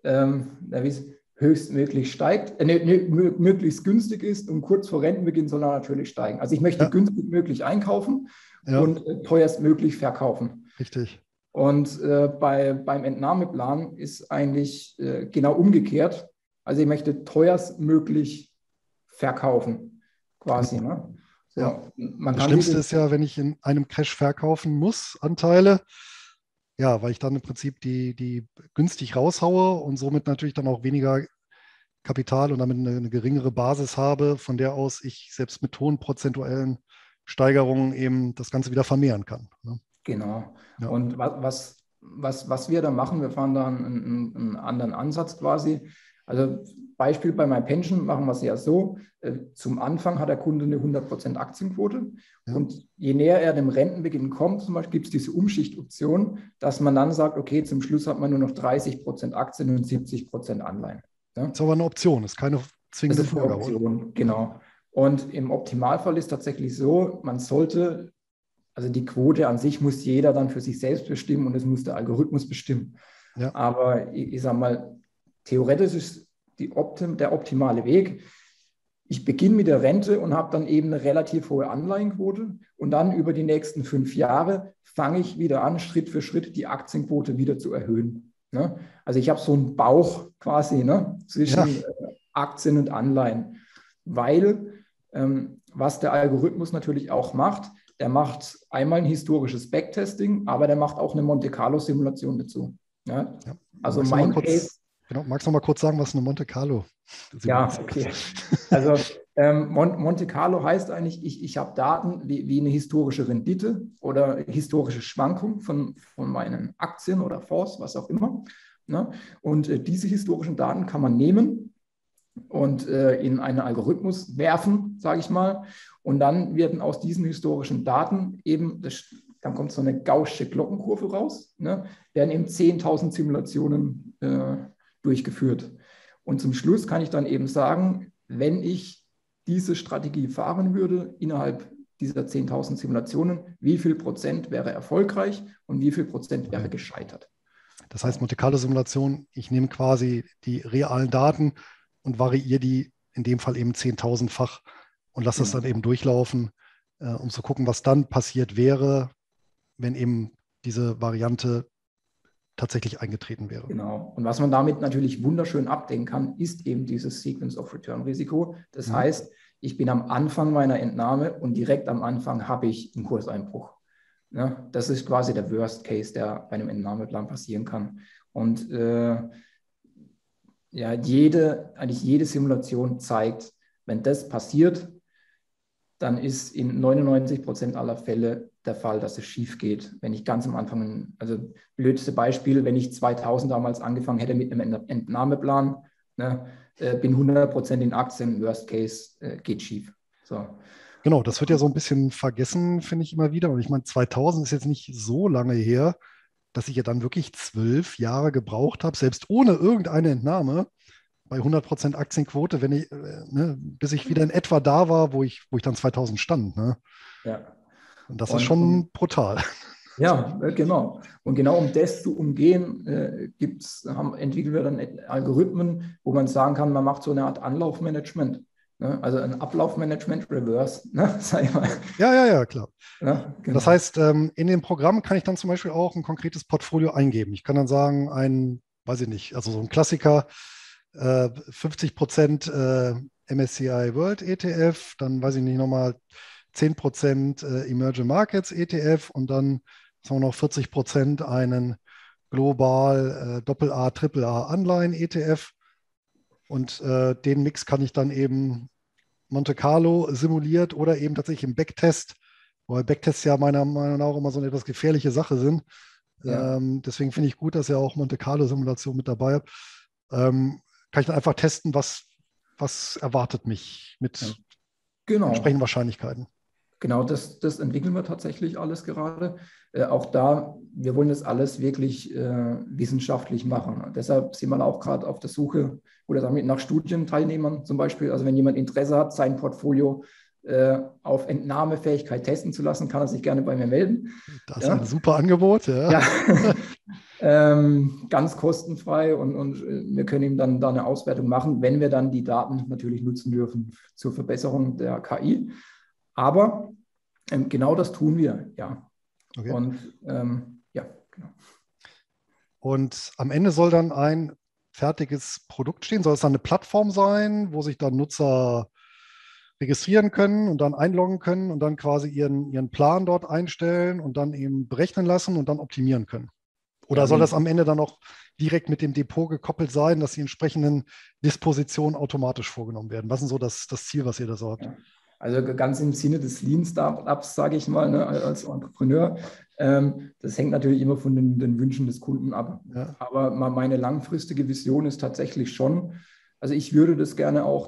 höchstmöglich steigt, möglichst günstig ist und kurz vor Rentenbeginn soll er natürlich steigen. Also ich möchte ja, günstig möglich einkaufen ja, und teuerstmöglich verkaufen. richtig. Und beim Entnahmeplan ist eigentlich genau umgekehrt. Also ich möchte teuerstmöglich verkaufen, quasi. Genau. Ne? Ja. So, Und man das kann sich Schlimmste das, ist ja, wenn ich in einem Crash verkaufen muss, Anteile, ja, weil ich dann im Prinzip die günstig raushaue und somit natürlich dann auch weniger Kapital und damit eine geringere Basis habe, von der aus ich selbst mit hohen prozentuellen Steigerungen eben das Ganze wieder vermehren kann. Ne? genau. Ja. Und was wir da machen, wir fahren da einen anderen Ansatz quasi. Also Beispiel bei MyPension machen wir es ja so, zum Anfang hat der Kunde eine 100% Aktienquote Ja. und je näher er dem Rentenbeginn kommt, zum Beispiel gibt es diese Umschichtoption, dass man dann sagt, okay, zum Schluss hat man nur noch 30% Aktien und 70% Anleihen. Ja? Ist aber eine Option, ist keine Das zwingende ist eine Vorgabe. Option, genau. Und im Optimalfall ist tatsächlich so, man sollte, also die Quote an sich muss jeder dann für sich selbst bestimmen und es muss der Algorithmus bestimmen. Ja, Aber ich sage mal, theoretisch ist der optimale Weg. Ich beginne mit der Rente und habe dann eben eine relativ hohe Anleihenquote und dann über die nächsten 5 Jahre fange ich wieder an, Schritt für Schritt die Aktienquote wieder zu erhöhen. Ne? Also ich habe so einen Bauch quasi, ne, ja, zwischen Aktien und Anleihen, weil was der Algorithmus natürlich auch macht, der macht einmal ein historisches Backtesting, aber der macht auch eine Monte-Carlo-Simulation dazu. Ja? ja. Also mein Case. Magst du noch mal kurz sagen, was eine Monte Carlo Ja, Simulation okay. ist? Also Monte Carlo heißt eigentlich, ich habe Daten wie eine historische Rendite oder historische Schwankung von meinen Aktien oder Fonds, was auch immer. Ne? Und diese historischen Daten kann man nehmen und in einen Algorithmus werfen, sage ich mal. Und dann werden aus diesen historischen Daten eben, dann kommt so eine gaußsche Glockenkurve raus, ne? Werden eben 10.000 Simulationen durchgeführt. Und zum Schluss kann ich dann eben sagen, wenn ich diese Strategie fahren würde, innerhalb dieser 10.000 Simulationen, wie viel Prozent wäre erfolgreich und wie viel Prozent wäre gescheitert. Das heißt, Monte Carlo Simulation, ich nehme quasi die realen Daten und variiere die in dem Fall eben 10.000-fach und lasse es dann eben durchlaufen, um zu gucken, was dann passiert wäre, wenn eben diese Variante tatsächlich eingetreten wäre. Genau. Und was man damit natürlich wunderschön abdecken kann, ist eben dieses Sequence of Return Risiko. Das heißt, ich bin am Anfang meiner Entnahme und direkt am Anfang habe ich einen Kurseinbruch. Ja, das ist quasi der Worst Case, der bei einem Entnahmeplan passieren kann. Und eigentlich jede Simulation zeigt, wenn das passiert, dann ist in 99% aller Fälle der Fall, dass es schief geht. Wenn ich ganz am Anfang, also blödste Beispiel, wenn ich 2000 damals angefangen hätte mit einem Entnahmeplan, ne, bin 100% in Aktien, Worst Case geht schief. So. Genau, das wird ja so ein bisschen vergessen, finde ich immer wieder. Und ich meine, 2000 ist jetzt nicht so lange her, dass ich ja dann wirklich 12 Jahre gebraucht habe, selbst ohne irgendeine Entnahme, bei 100% Aktienquote, wenn ich, bis ich wieder in etwa da war, wo ich dann 2000 stand. Ne? Ja. Und das ist schon brutal. Ja, genau. Und genau um das zu umgehen, entwickeln wir dann Algorithmen, wo man sagen kann, man macht so eine Art Anlaufmanagement. Ne? Also ein Ablaufmanagement Reverse, ne? Sag ich mal. Ja, klar. Ja, genau. Das heißt, in dem Programm kann ich dann zum Beispiel auch ein konkretes Portfolio eingeben. Ich kann dann sagen, weiß ich nicht, also so ein Klassiker, 50% MSCI World ETF, dann weiß ich nicht, nochmal 10% Emerging Markets ETF und dann sagen wir noch 40% einen global AA, AAA Anleihen ETF. Und den Mix kann ich dann eben Monte Carlo simuliert oder eben tatsächlich im Backtest, weil Backtests ja meiner Meinung nach auch immer so eine etwas gefährliche Sache sind. Ja. Deswegen finde ich gut, dass ihr auch Monte Carlo Simulation mit dabei habt. Kann ich dann einfach testen, was erwartet mich mit entsprechenden Wahrscheinlichkeiten. Genau, das entwickeln wir tatsächlich alles gerade. Auch da, wir wollen das alles wirklich wissenschaftlich machen. Deshalb sind wir auch gerade auf der Suche oder damit nach Studienteilnehmern zum Beispiel. Also wenn jemand Interesse hat, sein Portfolio auf Entnahmefähigkeit testen zu lassen, kann er sich gerne bei mir melden. Das ist ein super Angebot. Ja. Ganz kostenfrei und wir können ihm dann da eine Auswertung machen, wenn wir dann die Daten natürlich nutzen dürfen zur Verbesserung der KI. Aber genau das tun wir, ja. Okay. Und ja, genau. Und am Ende soll dann ein fertiges Produkt stehen? Soll es dann eine Plattform sein, wo sich dann Nutzer registrieren können und dann einloggen können und dann quasi ihren Plan dort einstellen und dann eben berechnen lassen und dann optimieren können? Oder soll das am Ende dann auch direkt mit dem Depot gekoppelt sein, dass die entsprechenden Dispositionen automatisch vorgenommen werden? Was ist so das Ziel, was ihr da so habt? Ja. Also ganz im Sinne des Lean-Startups, sage ich mal, ne, als Entrepreneur. Das hängt natürlich immer von den Wünschen des Kunden ab. Ja. Aber meine langfristige Vision ist tatsächlich schon, also ich würde das gerne auch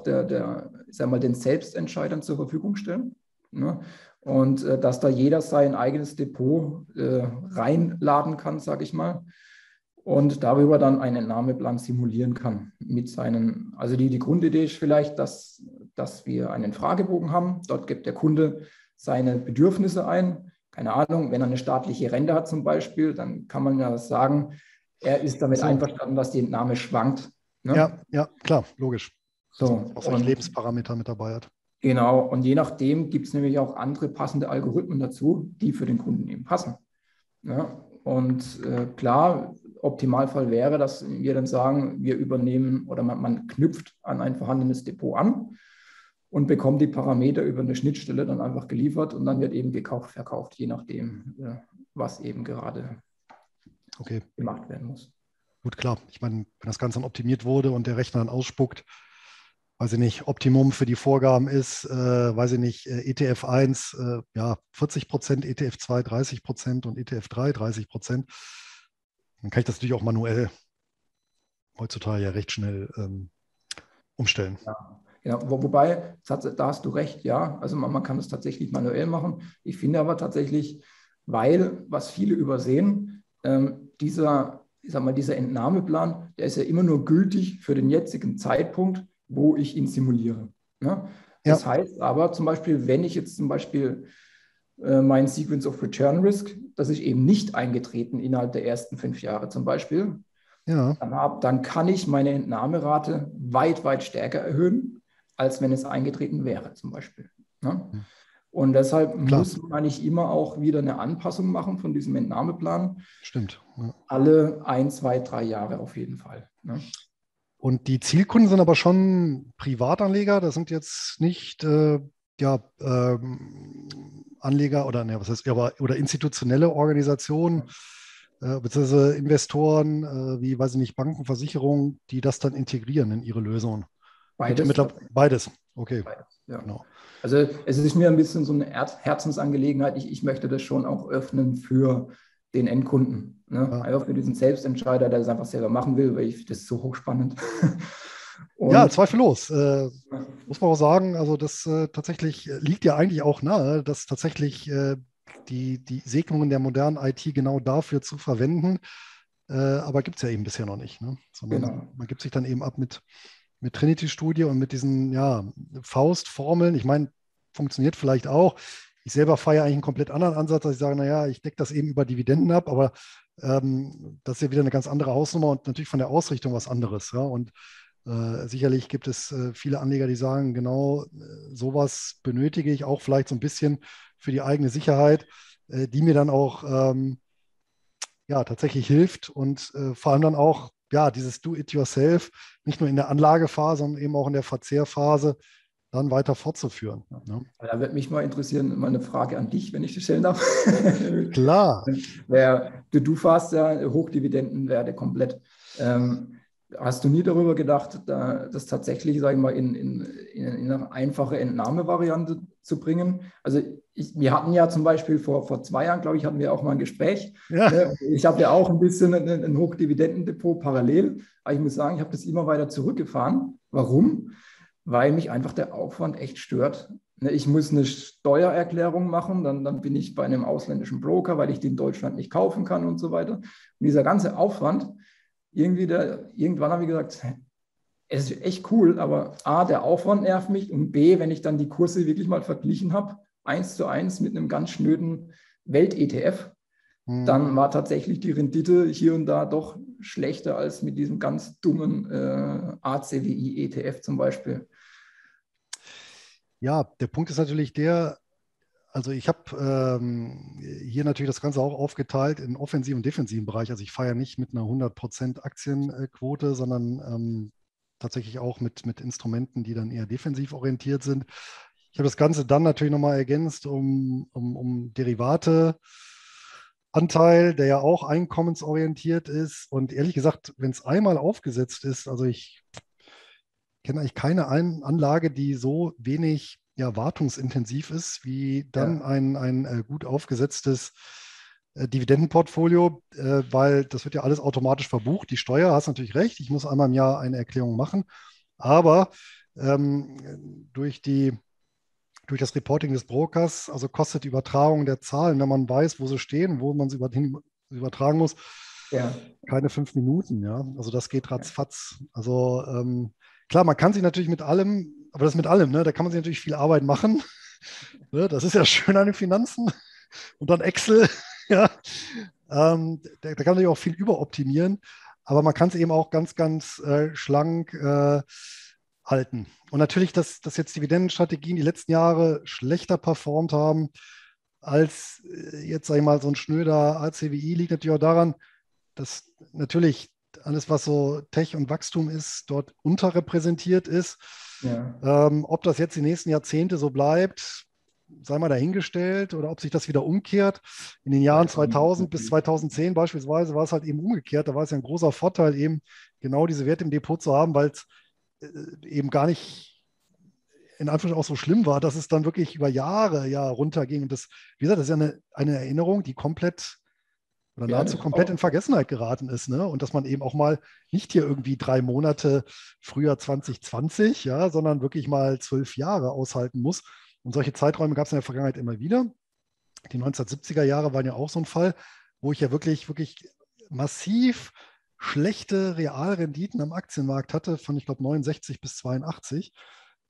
den Selbstentscheidern zur Verfügung stellen. Ne? Und dass da jeder sein eigenes Depot reinladen kann, sage ich mal. Und darüber dann einen Entnahmeplan simulieren kann mit also die Grundidee ist vielleicht, dass wir einen Fragebogen haben. Dort gibt der Kunde seine Bedürfnisse ein. Keine Ahnung, wenn er eine staatliche Rente hat zum Beispiel, dann kann man ja sagen, er ist damit einverstanden, dass die Entnahme schwankt. Ne? Ja, klar, logisch. So, auch solche Lebensparameter mit dabei hat. Genau, und je nachdem gibt es nämlich auch andere passende Algorithmen dazu, die für den Kunden eben passen. Ja? Und klar, Optimalfall wäre, dass wir dann sagen, wir übernehmen oder man knüpft an ein vorhandenes Depot an und bekommt die Parameter über eine Schnittstelle dann einfach geliefert und dann wird eben gekauft, verkauft, je nachdem, was eben gerade gemacht werden muss. Gut, klar. Ich meine, wenn das Ganze dann optimiert wurde und der Rechner dann ausspuckt, weiß ich nicht, Optimum für die Vorgaben ist, weiß ich nicht, ETF 1, 40%, ETF 2 30% und ETF 3 30%. Dann kann ich das natürlich auch manuell heutzutage ja recht schnell umstellen. Ja, wobei, da hast du recht, ja, also man kann das tatsächlich manuell machen. Ich finde aber tatsächlich, was viele übersehen, dieser Entnahmeplan, der ist ja immer nur gültig für den jetzigen Zeitpunkt, wo ich ihn simuliere. Ne? Das Ja, heißt aber zum Beispiel, wenn ich jetzt zum Beispiel mein Sequence of Return Risk, das ist eben nicht eingetreten innerhalb der ersten 5 Jahre zum Beispiel, ja, dann kann ich meine Entnahmerate weit, weit stärker erhöhen, als wenn es eingetreten wäre zum Beispiel. Ne? Und deshalb klar, muss man eigentlich immer auch wieder eine Anpassung machen von diesem Entnahmeplan. stimmt. Ja. Alle 1, 2, 3 Jahre auf jeden Fall. Ne? Und die Zielkunden sind aber schon Privatanleger. Das sind jetzt nicht ja, Anleger oder ne, was heißt, ja, aber, oder institutionelle Organisationen beziehungsweise Investoren wie, weiß ich nicht, Banken, Versicherungen, die das dann integrieren in ihre Lösungen. Gibt ja Beides. mittlerweile beides. Okay, Beides, ja. genau. Also es ist mir ein bisschen so eine Herzensangelegenheit. Ich möchte das schon auch öffnen für den Endkunden. Ne? Ja. Einfach für diesen Selbstentscheider, der das einfach selber machen will, weil ich das so hochspannend. Ja, Und zweifellos. Muss man auch sagen, also das tatsächlich liegt ja eigentlich auch nahe, dass tatsächlich die Segnungen der modernen IT genau dafür zu verwenden. Aber gibt es ja eben bisher noch nicht. Ne? Sondern genau. man gibt sich dann eben ab mit Trinity-Studie und mit diesen ja, Faustformeln. Ich meine, funktioniert vielleicht auch. Ich selber fahre ja eigentlich einen komplett anderen Ansatz, dass ich sage, naja, ich decke das eben über Dividenden ab, aber das ist ja wieder eine ganz andere Hausnummer und natürlich von der Ausrichtung was anderes. Ja? Und sicherlich gibt es viele Anleger, die sagen, genau sowas benötige ich auch vielleicht so ein bisschen für die eigene Sicherheit, die mir dann auch ja, tatsächlich hilft und vor allem dann auch ja, dieses Do-it-yourself nicht nur in der Anlagephase, sondern eben auch in der Verzehrphase dann weiter fortzuführen. Ne? Da würde mich mal interessieren, mal eine Frage an dich, wenn ich das stellen darf. Klar. Du fährst ja Hochdividendenwerte komplett. Hast du nie darüber gedacht, das tatsächlich, sage ich mal, in eine einfache Entnahmevariante zu bringen? Also wir hatten ja zum Beispiel vor 2 Jahren, glaube ich, hatten wir auch mal ein Gespräch. Ja. Ne? Ich habe ja auch ein bisschen ein Hochdividendendepot parallel, aber ich muss sagen, ich habe das immer weiter zurückgefahren. Warum? Weil mich einfach der Aufwand echt stört. Ne, ich muss eine Steuererklärung machen, dann bin ich bei einem ausländischen Broker, weil ich die in Deutschland nicht kaufen kann und so weiter. Und dieser ganze Aufwand, irgendwann habe ich gesagt, es ist echt cool, aber A, der Aufwand nervt mich und B, wenn ich dann die Kurse wirklich mal verglichen habe, 1:1 mit einem ganz schnöden Welt-ETF, Hm. dann war tatsächlich die Rendite hier und da doch schlechter als mit diesem ganz dummen ACWI-ETF zum Beispiel. Ja, der Punkt ist natürlich der, also ich habe hier natürlich das Ganze auch aufgeteilt in offensiven und defensiven Bereich. Also ich fahre ja nicht mit einer 100% Aktienquote, sondern tatsächlich auch mit Instrumenten, die dann eher defensiv orientiert sind. Ich habe das Ganze dann natürlich nochmal ergänzt um Derivate. Anteil, der ja auch einkommensorientiert ist. Und ehrlich gesagt, wenn es einmal aufgesetzt ist, also ich kenne eigentlich keine Anlage, die so wenig ja, wartungsintensiv ist, wie dann Ja, ein gut aufgesetztes Dividendenportfolio, weil das wird ja alles automatisch verbucht. Die Steuer, hast natürlich recht, ich muss einmal im Jahr eine Erklärung machen, aber durch durch das Reporting des Brokers, also kostet die Übertragung der Zahlen, wenn man weiß, wo sie stehen, wo man sie übertragen muss, ja, keine 5 Minuten, ja. Also das geht ratzfatz. Also klar, man kann sich natürlich mit allem, aber das mit allem, ne, da kann man sich natürlich viel Arbeit machen. Ne, das ist ja schön an den Finanzen. Und dann Excel, ja. Da kann man natürlich auch viel überoptimieren, aber man kann es eben auch ganz, ganz schlank halten. Und natürlich, dass jetzt Dividendenstrategien die letzten Jahre schlechter performt haben als jetzt, sage ich mal, so ein schnöder ACWI, liegt natürlich auch daran, dass natürlich alles, was so Tech und Wachstum ist, dort unterrepräsentiert ist. ja. Ob das jetzt die nächsten Jahrzehnte so bleibt, sei mal dahingestellt, oder ob sich das wieder umkehrt. In den Jahren 2000 bis 2010 beispielsweise war es halt eben umgekehrt. Da war es ja ein großer Vorteil, eben genau diese Werte im Depot zu haben, weil es eben gar nicht in Anführungszeichen auch so schlimm war, dass es dann wirklich über Jahre ja runterging. Und das, wie gesagt, das ist ja eine Erinnerung, die komplett oder Ja, nahezu das komplett in auch. Vergessenheit geraten ist. Ne? Und dass man eben auch mal nicht hier irgendwie 3 Monate Frühjahr 2020, ja, sondern wirklich mal 12 Jahre aushalten muss. Und solche Zeiträume gab es in der Vergangenheit immer wieder. Die 1970er Jahre waren ja auch so ein Fall, wo ich ja wirklich, wirklich massiv schlechte Realrenditen am Aktienmarkt hatte, von ich glaube 69 bis 82.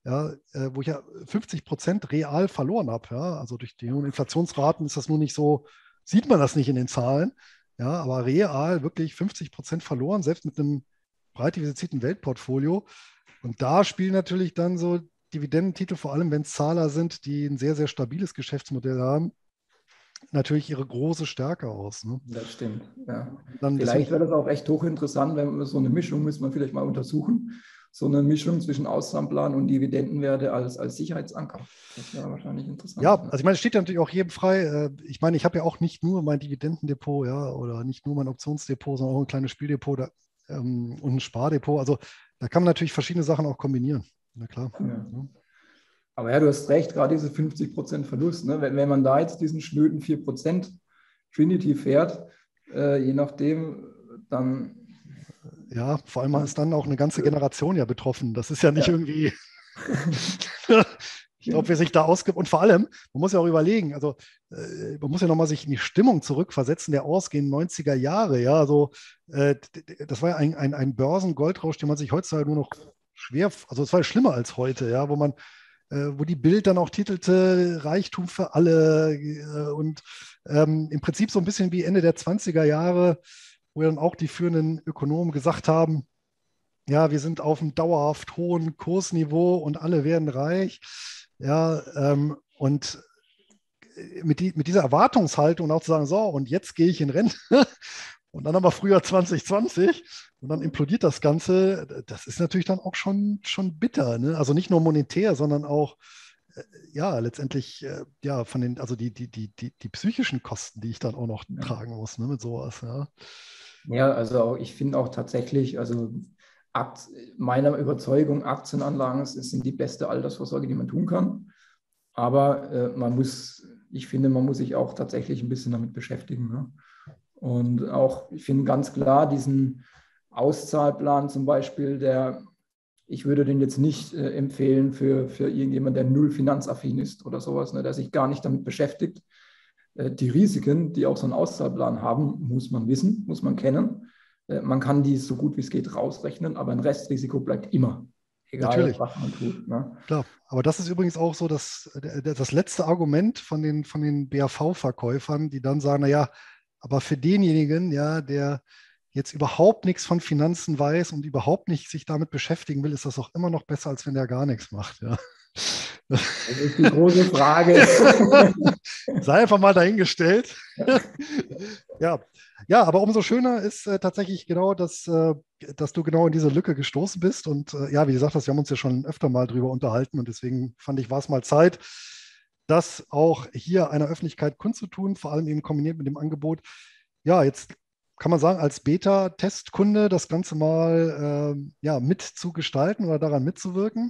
ja, wo ich ja 50% real verloren habe. Ja? Also durch die hohen Inflationsraten ist das nur nicht so, sieht man das nicht in den Zahlen. Ja, aber real wirklich 50% verloren, selbst mit einem breit diversifizierten Weltportfolio. Und da spielen natürlich dann so Dividendentitel, vor allem wenn es Zahler sind, die ein sehr, sehr stabiles Geschäftsmodell haben, natürlich ihre große Stärke aus. Ne? Das stimmt, ja. Dann Vielleicht deswegen, wäre das auch echt hochinteressant, wenn wir so eine Mischung, müssen wir vielleicht mal untersuchen, so eine Mischung zwischen Auszahlenplan und Dividendenwerte als Sicherheitsanker. Das wäre wahrscheinlich ja, interessant. Ne? also ich meine, es steht ja natürlich auch jedem frei. Ich meine, ich habe ja auch nicht nur mein Dividendendepot, ja, oder nicht nur mein Optionsdepot, sondern auch ein kleines Spieldepot und ein Spardepot. Also da kann man natürlich verschiedene Sachen auch kombinieren. Na klar. Ja. Ja. Aber ja, du hast recht, gerade diese 50% Verlust, ne? Wenn man da jetzt diesen schnöden 4% Trinity fährt, je nachdem, dann Ja, vor allem ist dann auch eine ganze Generation ja betroffen. Das ist ja nicht ja, irgendwie, ich glaube, wer sich da ausgibt. Und vor allem, man muss ja auch überlegen, also man muss ja nochmal sich in die Stimmung zurückversetzen der ausgehenden 90er Jahre. Ja, also das war ja ein Börsengoldrausch, den man sich heutzutage nur noch schwer, also es war ja schlimmer als heute, ja, wo die Bild dann auch titelte Reichtum für alle und im Prinzip so ein bisschen wie Ende der 20er Jahre, wo dann auch die führenden Ökonomen gesagt haben, ja, wir sind auf einem dauerhaft hohen Kursniveau und alle werden reich. Ja, und mit dieser Erwartungshaltung auch zu sagen, so, und jetzt gehe ich in Rente und dann aber Frühjahr 2020 und dann implodiert das Ganze, das ist natürlich dann auch schon bitter. Ne? Also nicht nur monetär, sondern auch ja, letztendlich ja, also die psychischen Kosten, die ich dann auch noch ja. tragen muss, ne, mit sowas, ja. Ja, also ich finde auch tatsächlich, also meiner Überzeugung, Aktienanlagen sind die beste Altersvorsorge, die man tun kann. Aber ich finde, man muss sich auch tatsächlich ein bisschen damit beschäftigen. Ne? Und auch, ich finde ganz klar, diesen Auszahlplan zum Beispiel, ich würde den jetzt nicht empfehlen für irgendjemand, der null finanzaffin ist oder sowas, ne, der sich gar nicht damit beschäftigt. Die Risiken, die auch so ein Auszahlplan haben, muss man wissen, muss man kennen. Man kann die so gut wie es geht rausrechnen, aber ein Restrisiko bleibt immer, egal Natürlich. was man tut. Ne? Klar, aber das ist übrigens auch so das letzte Argument von den BAV-Verkäufern, die dann sagen, naja, aber für denjenigen, ja, der jetzt überhaupt nichts von Finanzen weiß und überhaupt nicht sich damit beschäftigen will, ist das auch immer noch besser, als wenn der gar nichts macht. Ja. Das ist die große Frage. Sei einfach mal dahingestellt. Ja, ja, aber umso schöner ist tatsächlich genau, dass du genau in diese Lücke gestoßen bist. Und ja, wie gesagt, wir haben uns ja schon öfter mal drüber unterhalten und deswegen fand ich, war es mal Zeit, das auch hier einer Öffentlichkeit kundzutun, vor allem eben kombiniert mit dem Angebot. Ja, jetzt kann man sagen, als Beta-Testkunde das Ganze mal ja, mitzugestalten oder daran mitzuwirken.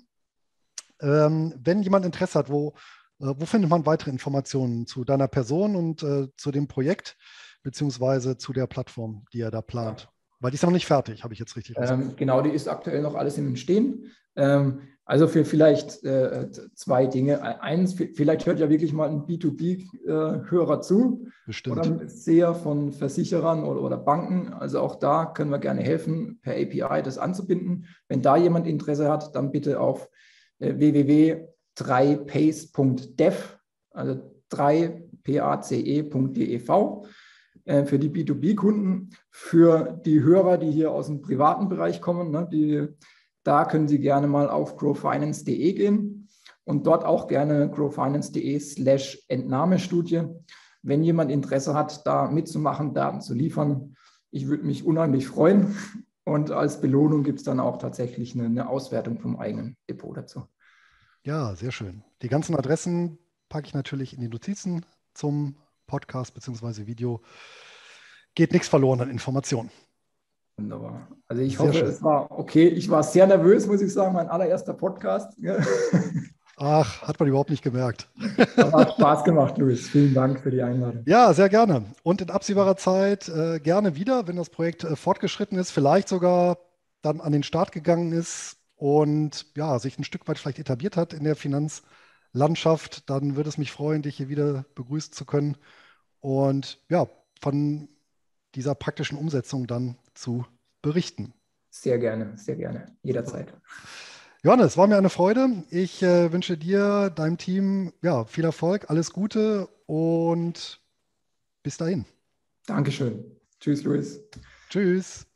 Wenn jemand Interesse hat, wo findet man weitere Informationen zu deiner Person und zu dem Projekt, beziehungsweise zu der Plattform, die er da plant? Weil die ist ja noch nicht fertig, habe ich jetzt richtig rausgehört. Genau, die ist aktuell noch alles im Entstehen. Also für vielleicht zwei Dinge. Eins, vielleicht hört ja wirklich mal ein B2B-Hörer zu oder Bestimmt. ein Seher von Versicherern oder Banken. Also auch da können wir gerne helfen, per API das anzubinden. Wenn da jemand Interesse hat, dann bitte auf www.3pace.dev, also 3pace.dev für die B2B-Kunden. Für die Hörer, die hier aus dem privaten Bereich kommen, ne, da können Sie gerne mal auf growfinance.de gehen und dort auch gerne growfinance.de/Entnahmestudie. Wenn jemand Interesse hat, da mitzumachen, Daten zu liefern, ich würde mich unheimlich freuen. Und als Belohnung gibt es dann auch tatsächlich eine Auswertung vom eigenen Depot dazu. Ja, sehr schön. Die ganzen Adressen packe ich natürlich in die Notizen zum Podcast bzw. Video. Geht nichts verloren an Informationen. Wunderbar. Also ich Sehr hoffe, schön. es war okay. Ich war sehr nervös, muss ich sagen, mein allererster Podcast. Ach, hat man überhaupt nicht gemerkt. Aber hat Spaß gemacht, Luis. Vielen Dank für die Einladung. Ja, sehr gerne. Und in absehbarer Zeit gerne wieder, wenn das Projekt fortgeschritten ist, vielleicht sogar dann an den Start gegangen ist und ja, sich ein Stück weit vielleicht etabliert hat in der Finanzlandschaft, dann würde es mich freuen, dich hier wieder begrüßen zu können und ja, von dieser praktischen Umsetzung dann zu berichten. Sehr gerne, Super. jederzeit. Johannes, war mir eine Freude. Ich wünsche dir, deinem Team, ja, viel Erfolg, alles Gute und bis dahin. Dankeschön. Tschüss, Luis. Tschüss.